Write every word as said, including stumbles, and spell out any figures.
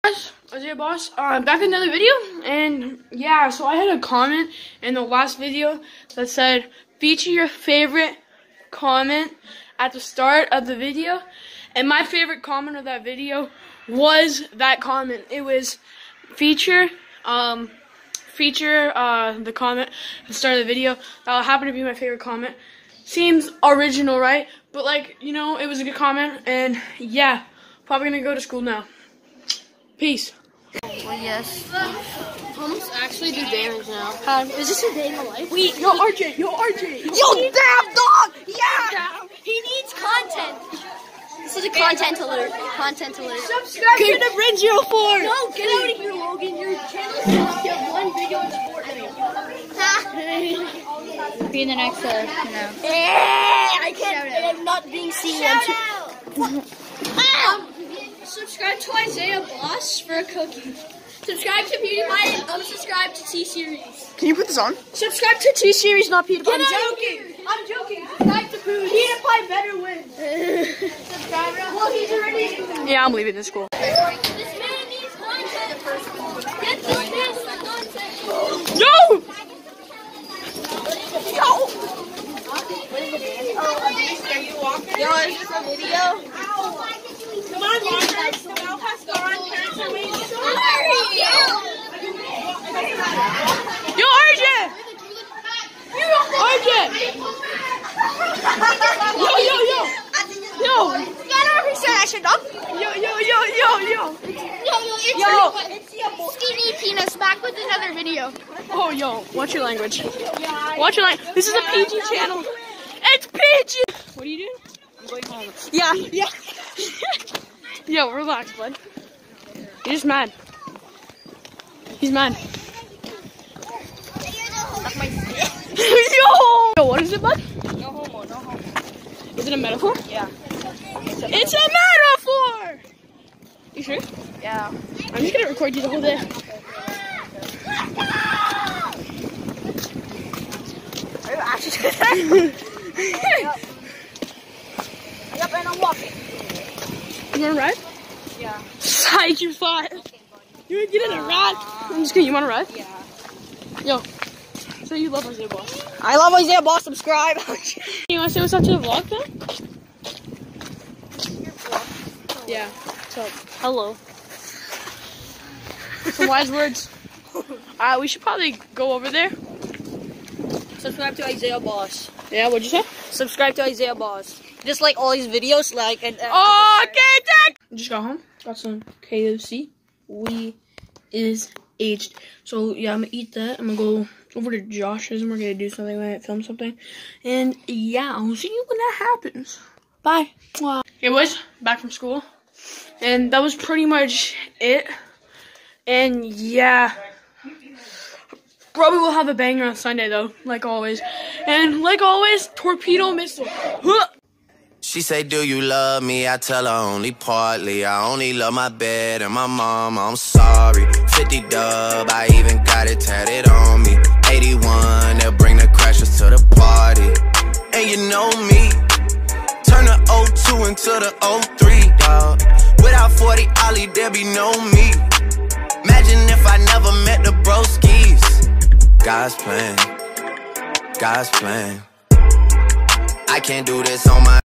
Isaiah Boss, uh, back with another video, and yeah, so I had a comment in the last video that said, feature your favorite comment at the start of the video, and my favorite comment of that video was that comment. It was feature, um, feature, uh, the comment at the start of the video. That happened to be my favorite comment. Seems original, right? But like, you know, it was a good comment, and yeah, probably gonna go to school now. Peace. Well, yes. Pumps actually do damage now. Um, Is this a day in the life? Wait, yo, R J, yo, R J. Yo, damn dog! Yeah! He needs content. This is a content alert. Content alert. Subscribe to the Bryn zero four. No, get out of here, Logan. Your channel is just get one video in Fortnite. Be in the next, uh, you know. I can't. I'm not being seen. Shout out. um, subscribe to Isaiah Boss for a cookie. Subscribe to PewDiePie and unsubscribe to T-Series. Can you put this on? Subscribe to T-Series, not PewDiePie. Get I'm out of joking. here. I'm joking. Subscribe to PewDiePie better win. Subscribe. Well, he's already. Yeah, I'm leaving this school. This man needs content. Get this man some content. Yo! Yo! Yo, is this a video? Come on, Marcus. The bell has gone. Parents are waiting. Yo, R J! R J! Yo, yo, yo! Yo! Get over here, that shit, dog. Yo, yo, yo, yo, yo! Yo, yo, it's Yo. it's Skinny Penis back with another video. Oh, yo, watch your language. Watch your language. This is a P G channel. It's P G! What are you doing? I'm going home. Yeah, yeah. Yo, relax, bud. You're just mad. He's mad. Yo! Yo, what is it, bud? No homo, no homo. Is it a metaphor? Yeah. It's a metaphor! You sure? Yeah. I'm just gonna record you the whole day. Are you actually Yep. Yep, and I'm walking. You wanna ride? Yeah. Psych, you're fine. You wanna get in a ride? I'm just kidding, you wanna ride? Yeah. Yo. So you love Isaiah Boss. I love Isaiah Boss, subscribe. You wanna say what's up to the vlog then? Yeah. So, hello. Some wise words. Uh, we should probably go over there. Subscribe to Isaiah Boss. Yeah, what'd you say? Subscribe to Isaiah Boss. Just like all these videos, like and. and Oh, okay, Jack! Just got home. Got some K F C. We is aged. So, yeah, I'm gonna eat that. I'm gonna go over to Josh's and we're gonna do something like that, film something. And, yeah, I'll see you when that happens. Bye. Mwah. Hey, boys. Back from school. And that was pretty much it. And, yeah. Probably will have a banger on Sunday, though, like always. And, like always, torpedo missile. Huh. She say, do you love me? I tell her only partly. I only love my bed and my mom, I'm sorry. fifty dub, I even got it tatted on me. eighty-one, they'll bring the crashers to the party. And you know me, turn the oh two into the oh three, dog. Without forty Ollie, there be no me. Imagine if I never met the broskies. God's plan, God's plan. I can't do this on my